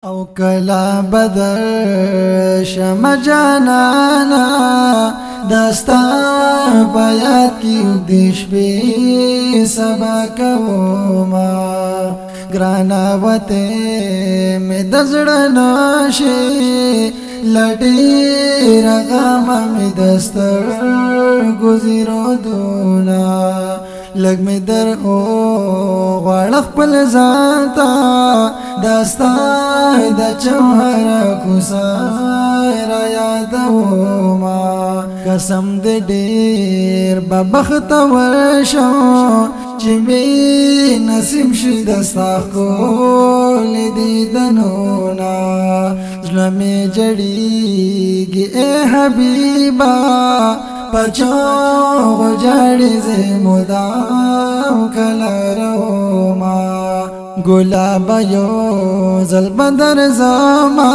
او کلا بدر شم جانانا دستا بیات کی دیش بی سبا کوما گرانا وتے میں دزڑ ناشی لٹی رغم میں دستر گزیرو دونا لگ میں در او غړخ پل ځانتا دستا د چمهر کوسای را یادوما قسم دې ډېر ببخت ورشو چې می نصیب شي دستا کول دې دنونا زړه می جړېږي اے حبیبا پچو غجاڑی زی مدام کلا روما گلاب یو زل بدر زما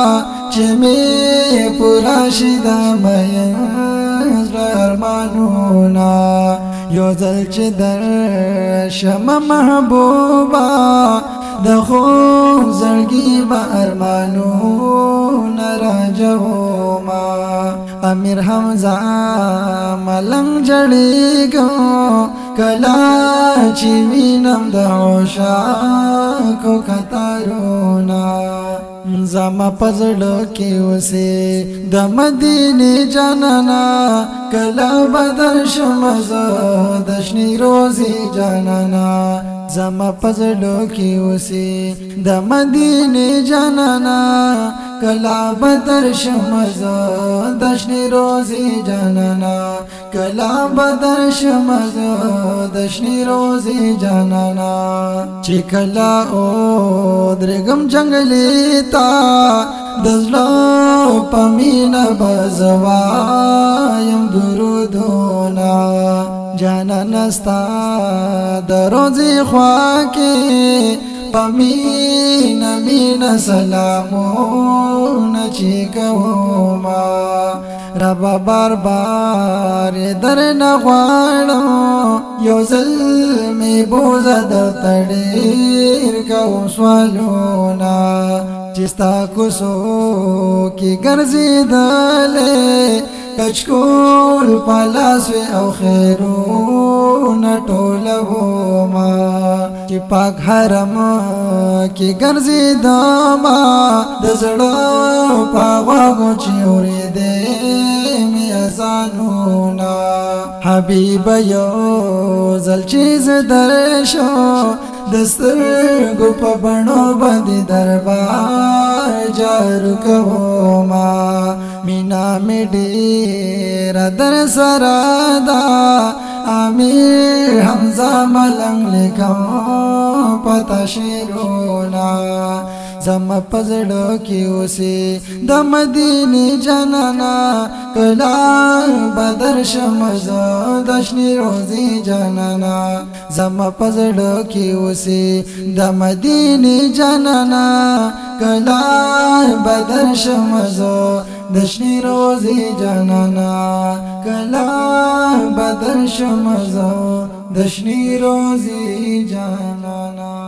چمی پورا شیدا میز ارمانونا یو زل چی در شم محبوبا دخو زرگی با ارمانونا راجوما امیر حمزہ ملنگ جڑی گو کلا چی وینم د عشاقو کتارونا زما پزړو کې اوسه د مدینه جانانا کلا بدر شمزه د شنی روزي جانانا زما پزړو کې اوسه د مدینه جانانا کلا بدر شمزه د شنی روزي جانانا کلا بدر شمزه د شنی روزي جانانا چې کلا او درګم جنگلی تا دزلو پمینا بزوایم درودونا جانانا ستا دروزی خواکی پمینا مینا سلامونا چی کوما ربا بار بار در نغوانو یو ظلمی بوزا در تڑیر کو سوالونا چستا کسو کی گرزی دلے کچکول پلاسوی او خیرون ټولوما چې پاک حرم کی گرزی داما دزړو پاغو چوري دې می ازانونا حبیب یو زل چیز درشو دستر گو په بڼو باندې دربار جار کوما مینا می ډېر در سره دا امیر حمزه ملنګ لیکم پتا شیرونا زما پزړو کې اوسه د مدینه جانانا کلا بدر شمزه د شنی روزي جانانا زما پزړو کې اوسه د مدینه جانانا کلا بدر شمزه د شنی روزي جانانا کلا بدر شمزه د شنی روزي جانانا